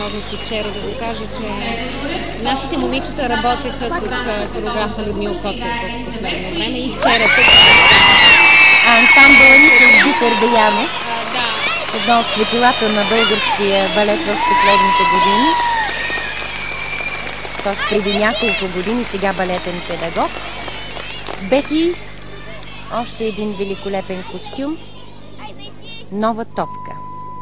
възможности вчера да го кажа, че нашите момичета работеха с хореографа Людмила Коцев в последно време и вчера тук. Ансамбъла ни с Бисер Деянов. Да. Едно от светилата на българския балет в последните години. Тоест преди няколко години, сега балетен педагог. Бети, още един великолепен костюм. Нова топка.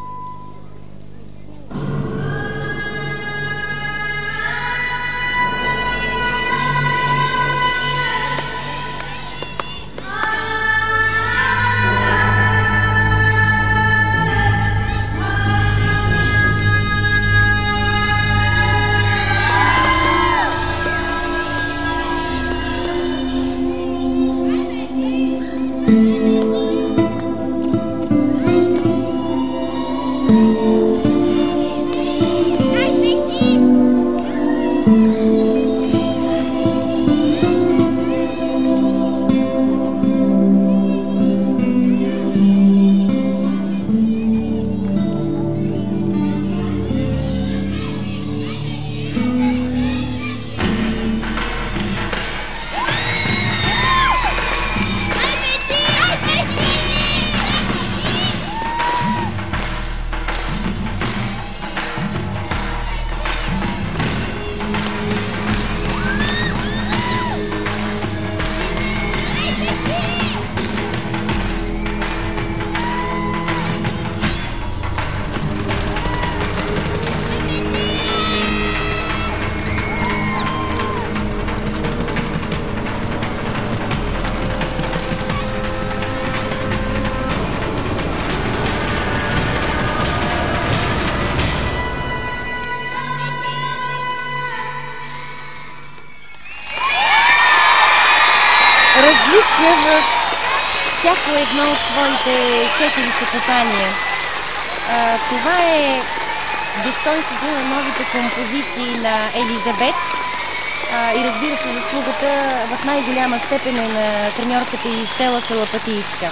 Различна във всяко едно от своите 4 съчетания. Това е достойството на новите композиции на Елизабет и разбира се заслугата в най-голяма степен е на треньорката и Стела Салапатийска.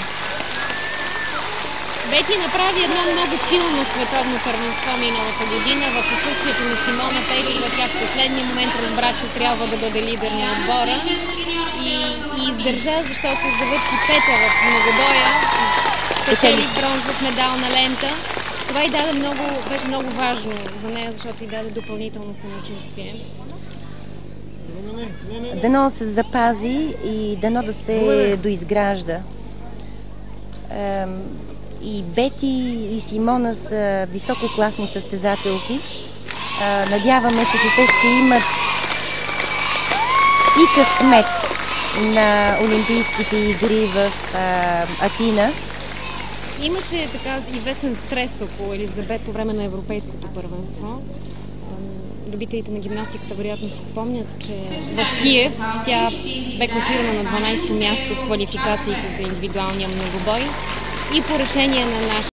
Бети направи едно много силно световно първенство миналата година в отсъствието на Симона Пейчева. Тя в последния момент разбра, че трябва да бъде лидер на отбора и издържа, защото завърши пета в многобоя, спечели бронзов медал на лента. Това й даде беше много важно за нея, защото й даде допълнително самочувствие. Дано се запази и дано да се доизгражда. И Бети и Симона са висококласни състезателки. Надяваме се, че те ще имат и късмет на Олимпийските игри в Атина. Имаше така известен стрес около Елизабет по време на европейското първенство. Любителите на гимнастиката вероятно се спомнят, че в Киев тя бе класирана на 12-то място в квалификациите за индивидуалния многобой и по решение на